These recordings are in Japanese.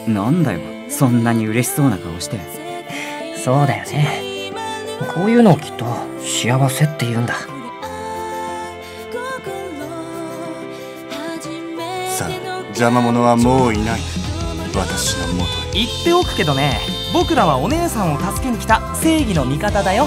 なんだよ、そんなに嬉しそうな顔して。 そうだよね。こういうのをきっと幸せって言うんだ。 さあ、邪魔者はもういない。私のもとへ。 言っておくけどね、僕らはお姉さんを助けに来た正義の味方だよ。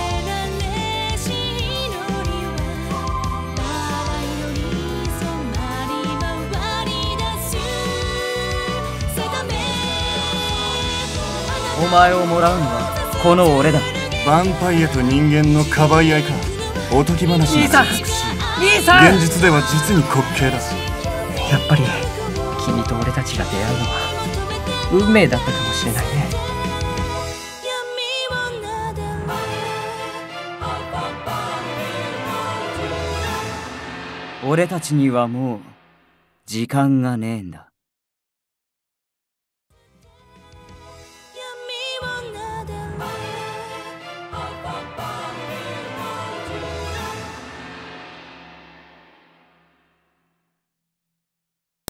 お前をもらうのはこの俺だ。 ヴァンパイアと人間のかばい合いか。おとぎ話が美しい。 兄さん、 現実では実に滑稽だ。 やっぱり君と俺たちが出会うのは運命だったかもしれないね。 俺たちにはもう時間がねえんだ。